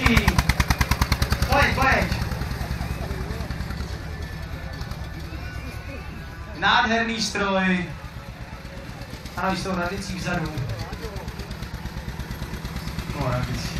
hezký. Pojď. Nádherný stroj. Ano, jsou radicí vzadu. No, radicí.